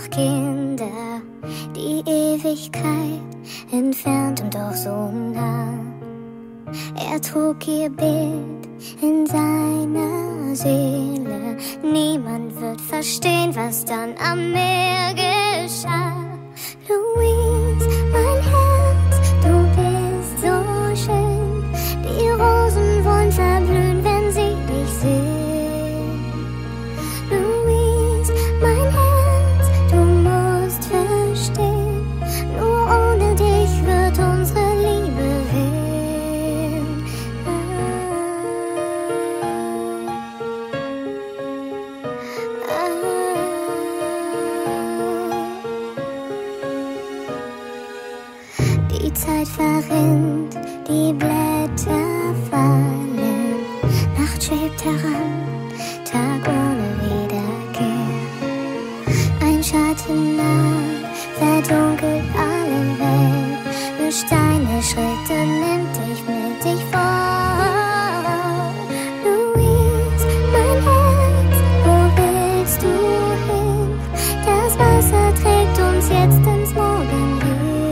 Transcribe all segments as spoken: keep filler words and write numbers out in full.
Kinder, die Ewigkeit entfernt und doch so nah. Er trug ihr Bild in seiner Seele. Niemand wird verstehen, was dann am Meer geschah. Louise, mein Herz, du bist so schön. Die Rosen wollen verblühen, wenn sie dich sehen. Louise, mein Herz, du musst verstehen, nur ohne dich wird unsere Liebe wehen. Ah, ah. Die Zeit verrinnt, die Blätter fallen, Nacht schwebt heran, Tag ohne Wiederkehr. Ein Schatten naht, verdunkelt alle Welt, mischt deine Schritte, nimmt dich mit dich vor. Louise, mein Herz, wo willst du hin? Das Wasser trägt uns jetzt ins Morgenlicht.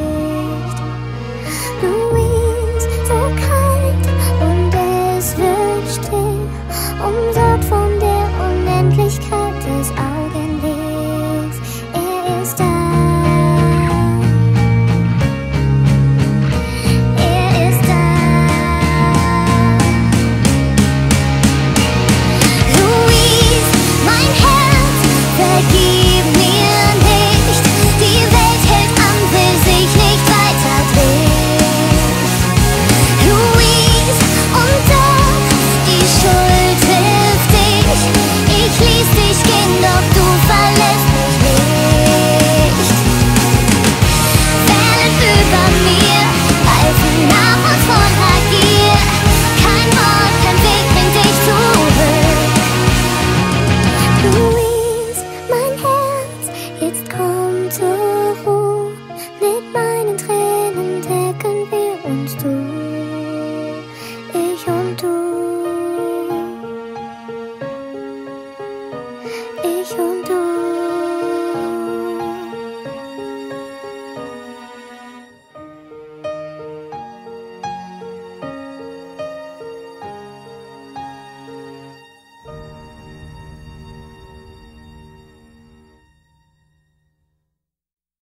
Louise, so kalt und es wird still, umsorgt von der Unendlichkeit des Augenblicks. Er ist da.